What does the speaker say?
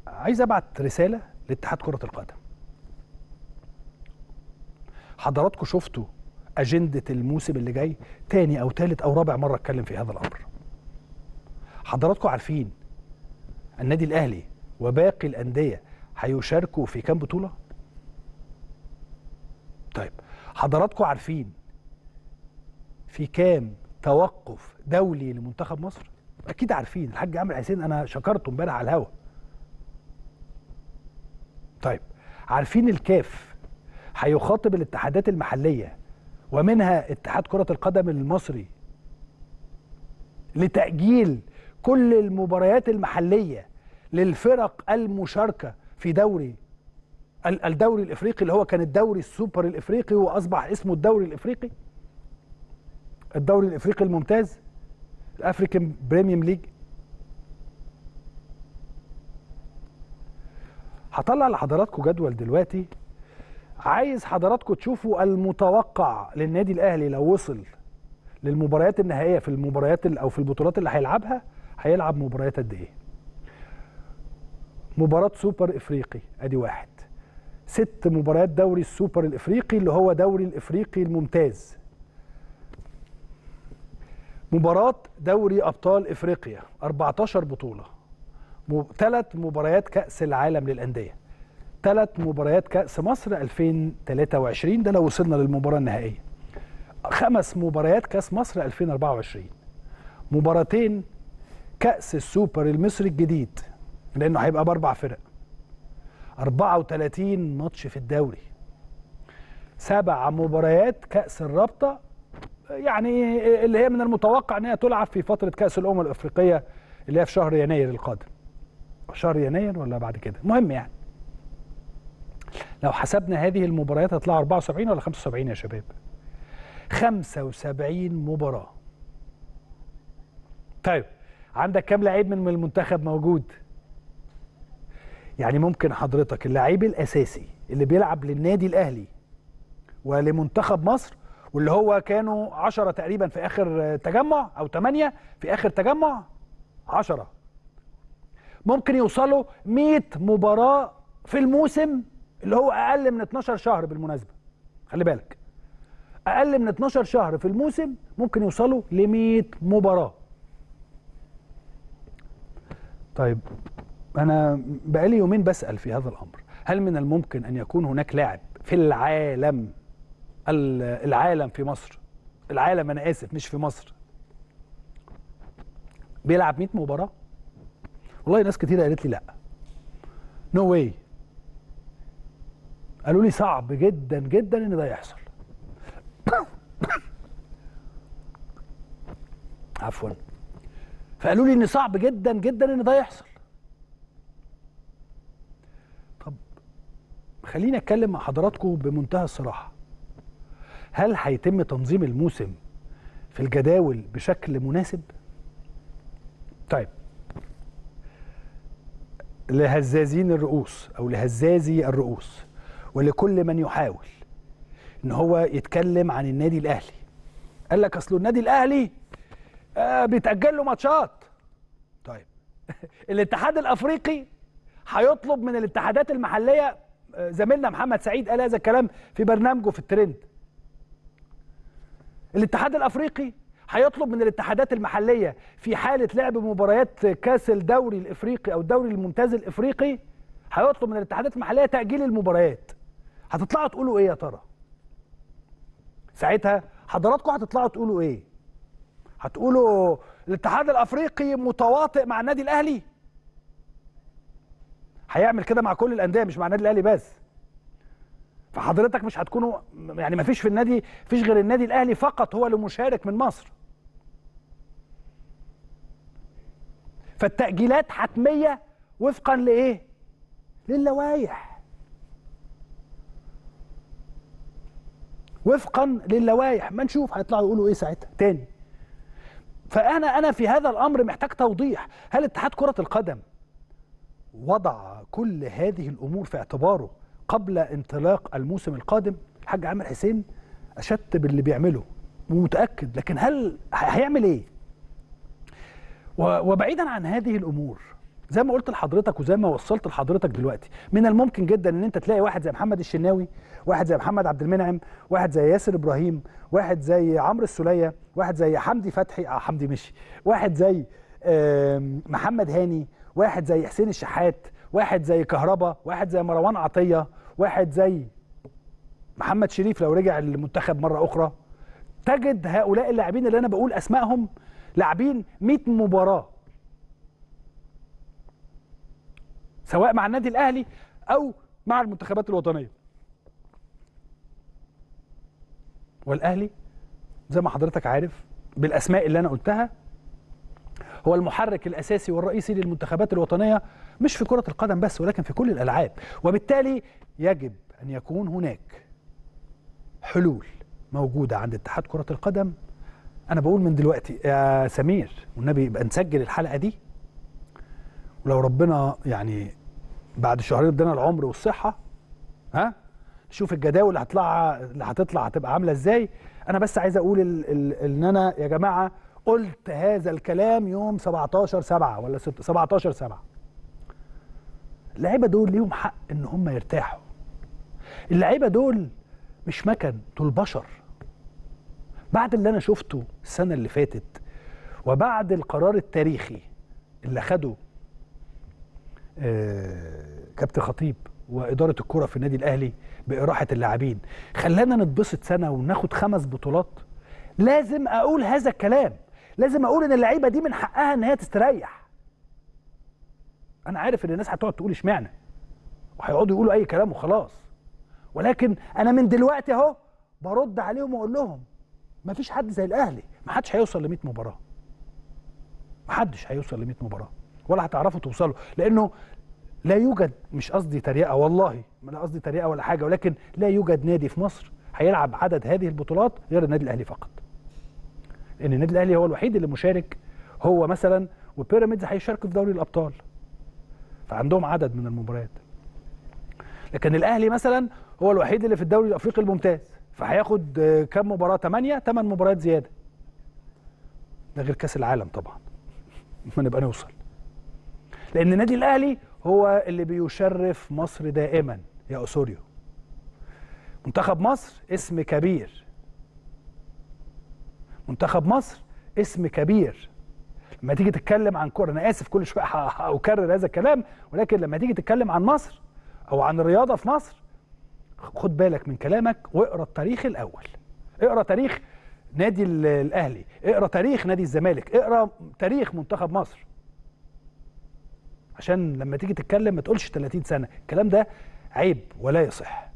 عايز ابعت رساله لاتحاد كره القدم. حضراتكم شفتوا اجنده الموسم اللي جاي، تاني او تالت او رابع مره اتكلم في هذا الامر. حضراتكم عارفين النادي الاهلي وباقي الانديه هيشاركوا في كام بطوله؟ طيب حضراتكم عارفين في كام توقف دولي لمنتخب مصر؟ اكيد عارفين. الحاج عامر حسين انا شكرته امبارح على الهوا. طيب عارفين الكاف هيخاطب الاتحادات المحليه ومنها اتحاد كره القدم المصري لتأجيل كل المباريات المحليه للفرق المشاركه في الدوري الافريقي اللي هو كان الدوري السوبر الافريقي واصبح اسمه الدوري الافريقي، الدوري الافريقي الممتاز، الافريكان بريميوم ليج. هطلع لحضراتكم جدول دلوقتي، عايز حضراتكم تشوفوا المتوقع للنادي الاهلي لو وصل للمباريات النهائيه في المباريات او في البطولات اللي هيلعبها، هيلعب مباريات قد ايه؟ مباراه سوبر افريقي ادي واحد، 6 مباريات دوري السوبر الافريقي اللي هو دوري الافريقي الممتاز، مباراه دوري ابطال افريقيا 14 بطوله، 3 مباريات كاس العالم للانديه، 3 مباريات كاس مصر 2023 ده لو وصلنا للمباراه النهائيه، 5 مباريات كاس مصر 2024، مباراتين كاس السوبر المصري الجديد لانه هيبقى ب4 فرق، 34 ماتش في الدوري، 7 مباريات كاس الرابطه، يعني اللي هي من المتوقع ان هي تلعب في فتره كاس الامم الافريقيه اللي هي في شهر يناير القادم. شهر يناير ولا بعد كده؟ المهم يعني لو حسبنا هذه المباريات هتطلع 74 ولا 75 يا شباب؟ 75 مباراه. طيب عندك كام لعيب من المنتخب موجود؟ يعني ممكن حضرتك اللعيب الاساسي اللي بيلعب للنادي الاهلي ولمنتخب مصر واللي هو كانوا 10 تقريبا في اخر تجمع او 8 في اخر تجمع، 10 ممكن يوصلوا 100 مباراه في الموسم اللي هو اقل من 12 شهر. بالمناسبه خلي بالك، اقل من 12 شهر في الموسم ممكن يوصلوا ل 100 مباراه. طيب انا بقالي يومين بسأل في هذا الامر، هل من الممكن ان يكون هناك لاعب في العالم في مصر، العالم انا اسف مش في مصر، بيلعب 100 مباراه؟ والله ناس كتير قالت لي لا، نو واي. قالوا لي صعب جدا جدا ان ده يحصل. عفوا. فقالوا لي ان صعب جدا جدا ان ده يحصل. طب خليني اتكلم مع حضراتكم بمنتهى الصراحه، هل هيتم تنظيم الموسم في الجداول بشكل مناسب؟ طيب لهزازين الرؤوس او لهزازي الرؤوس ولكل من يحاول ان هو يتكلم عن النادي الاهلي، قال لك اصل النادي الاهلي بيتأجل له ماتشات. طيب الاتحاد الافريقي هيطلب من الاتحادات المحليه، زميلنا محمد سعيد قال هذا الكلام في برنامجه في الترند، الاتحاد الافريقي هيطلب من الاتحادات المحليه في حاله لعب مباريات كاس الدوري الافريقي او الدوري الممتاز الافريقي، هيطلب من الاتحادات المحليه تاجيل المباريات. هتطلعوا تقولوا ايه يا ترى؟ ساعتها حضراتكم هتطلعوا تقولوا ايه؟ هتقولوا الاتحاد الافريقي متواطئ مع النادي الاهلي؟ هيعمل كده مع كل الانديه مش مع النادي الاهلي بس. فحضرتك مش هتكونوا يعني ما فيش في النادي، فيش غير النادي الاهلي فقط هو اللي مشارك من مصر. فالتأجيلات حتميه وفقا لايه؟ للوائح. وفقا للوائح، ما نشوف هيطلعوا يقولوا ايه ساعتها تاني. فانا في هذا الامر محتاج توضيح، هل اتحاد كرة القدم وضع كل هذه الامور في اعتباره قبل انطلاق الموسم القادم؟ الحاج عامر حسين اشدت باللي بيعمله ومتاكد، لكن هل هيعمل ايه؟ وبعيدا عن هذه الامور، زي ما قلت لحضرتك وزي ما وصلت لحضرتك دلوقتي، من الممكن جدا ان انت تلاقي واحد زي محمد الشناوي، واحد زي محمد عبد المنعم، واحد زي ياسر ابراهيم، واحد زي عمرو السوليه، واحد زي حمدي فتحي، حمدي مشي، واحد زي محمد هاني، واحد زي حسين الشحات، واحد زي كهربا، واحد زي مروان عطيه، واحد زي محمد شريف لو رجع المنتخب مره اخرى. تجد هؤلاء اللاعبين اللي انا بقول اسمائهم لاعبين 100 مباراه، سواء مع النادي الاهلي او مع المنتخبات الوطنيه. والاهلي زي ما حضرتك عارف بالاسماء اللي انا قلتها هو المحرك الاساسي والرئيسي للمنتخبات الوطنيه، مش في كره القدم بس ولكن في كل الالعاب. وبالتالي يجب ان يكون هناك حلول موجوده عند اتحاد كره القدم. انا بقول من دلوقتي يا سمير والنبي يبقى نسجل الحلقه دي، ولو ربنا يعني بعد شهرين ادانا العمر والصحه نشوف الجداول اللي هتطلع هتبقى عامله ازاي. انا بس عايز اقول ان انا يا جماعه قلت هذا الكلام يوم 17/7 ولا 17/7. اللعيبه دول ليهم حق ان هم يرتاحوا. اللعيبه دول مش مكن، دول بشر. بعد اللي انا شفته السنه اللي فاتت وبعد القرار التاريخي اللي خده كابتن خطيب واداره الكره في النادي الاهلي باراحه اللاعبين، خلانا نتبسط سنه وناخد 5 بطولات. لازم اقول هذا الكلام، لازم اقول ان اللعيبه دي من حقها ان هي تستريح. انا عارف ان الناس هتقعد تقول اشمعنى وهيقعدوا يقولوا اي كلام وخلاص، ولكن انا من دلوقتي اهو برد عليهم واقول لهم مفيش حد زي الاهلي، محدش هيوصل ل 100 مباراه. محدش هيوصل ل 100 مباراه ولا هتعرفوا توصلوا، لانه لا يوجد، مش قصدي تريقه والله، لا قصدي تريقه ولا حاجه، ولكن لا يوجد نادي في مصر هيلعب عدد هذه البطولات غير النادي الاهلي فقط. لان النادي الاهلي هو الوحيد اللي مشارك، هو مثلا وبيراميدز هيشاركوا في دوري الابطال، فعندهم عدد من المباريات. لكن الاهلي مثلا هو الوحيد اللي في الدوري الافريقي الممتاز، فهياخد كام مباراه؟ 8 مباريات زياده. ده غير كاس العالم طبعا ما نبقى نوصل. لان النادي الاهلي هو اللي بيشرف مصر دائما يا اسوريو. منتخب مصر اسم كبير، منتخب مصر اسم كبير. لما تيجي تتكلم عن كوره، انا اسف كل شويه هكرر هذا الكلام، ولكن لما تيجي تتكلم عن مصر او عن الرياضه في مصر، خد بالك من كلامك واقرا التاريخ الاول. اقرا تاريخ نادي الاهلي، اقرا تاريخ نادي الزمالك، اقرا تاريخ منتخب مصر، عشان لما تيجي تتكلم ما تقولش 30 سنه. الكلام ده عيب ولا يصح.